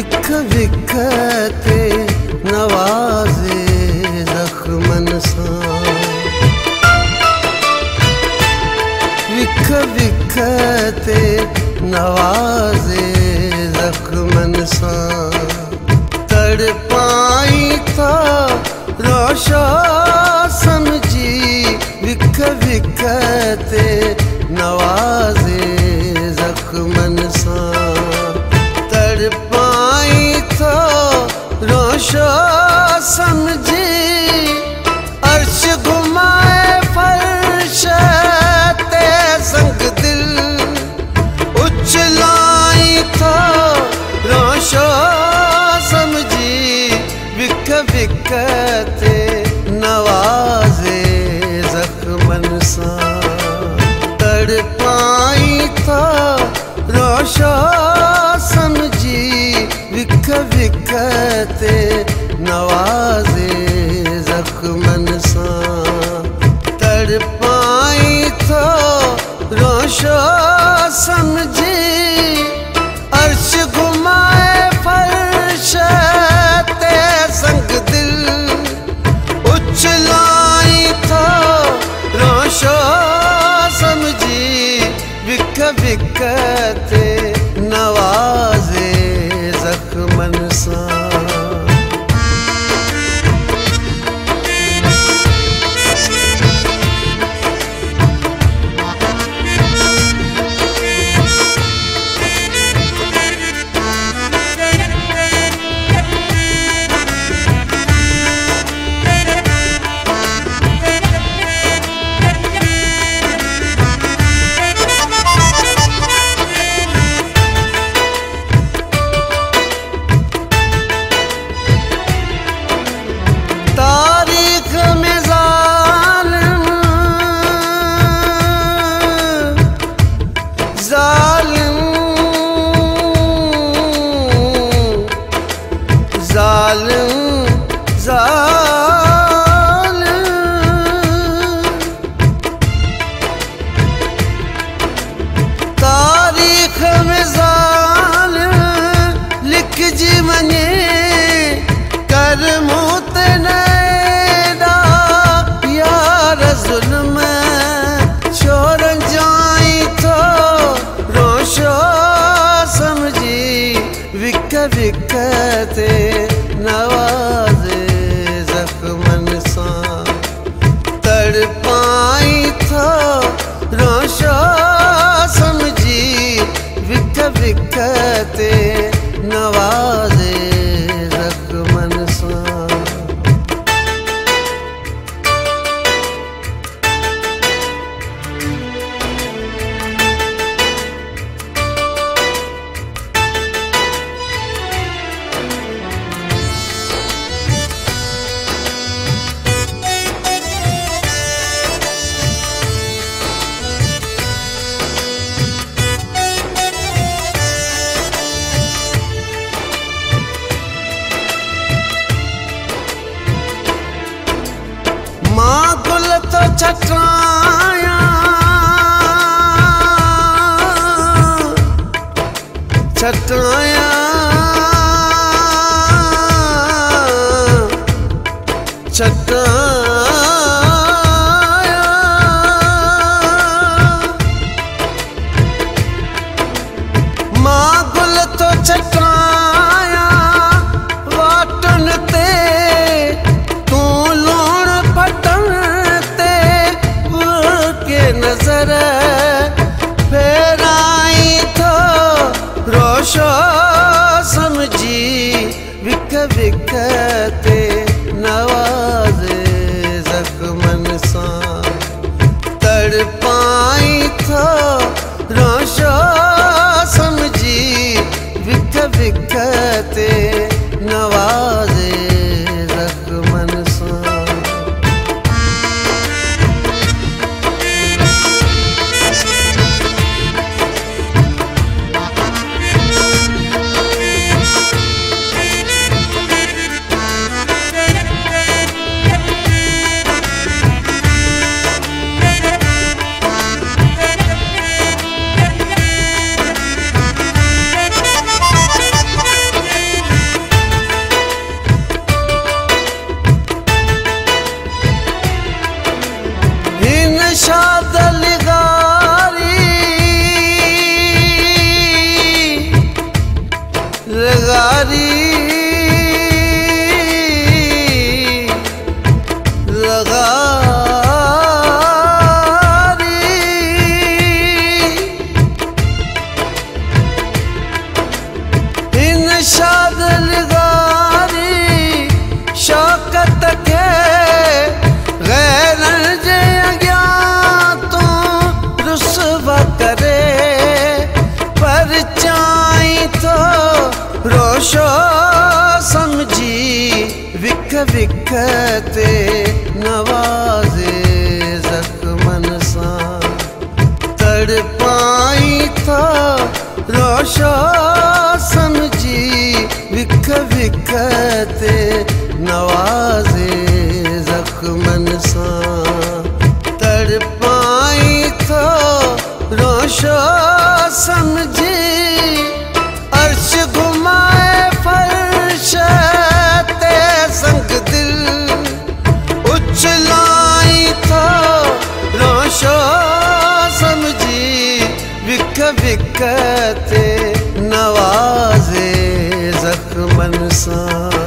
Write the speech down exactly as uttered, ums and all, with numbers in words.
विख विख ते नवाज़े ज़ख्मन सां, विख विख ते नवाज़े ज़ख्मन सां, तड़पाई था रोशा समझी विख विख ते नवाज़े ज़ख्मन सां, तड़पाई था रोशा समझी अर्श घुमाए फर्श ते संग दिल उछलाई था रोशा समझी विख विख ते नवाज़े ज़ख्मन सां, तड़पाई था रोशा समझी विख विख ते नवाज़े ज़ख्मन सां, तड़पाई था रोशा समझी अर्श घुमाए फर्श ते संग दिल उछलाई था रोशा समझी विख विख ते नवाज़े ज़ख्मन सां। विख विख ते नवाज़े ज़ख्मन सां, तड़पाई था रोशा समझी विख विख ते नवाज़े ज़ख्मन सां। छटाया छटाया छटाया मां गुल तो छटाया वाटन ते तू लूण पटन नजर फेराई था रोशा समझी विख विख ते नवाज़े इरशाद लगारी लगारी शाद लगारी शौकत के गैर जे अग्या तो रुसवा करे पर चाई तो रोशो समझी विक विक ते नवाजे जख्मन सा तड़पाई तो रोशो समझी विक विक ते नवाजे जख्मन सा तड़पाई तो रोशो समझी अर्श घुमाए फर्श ते संग दिल उछलाई तो रोशो समझी विक विक ते नवाजे जख्मन सा।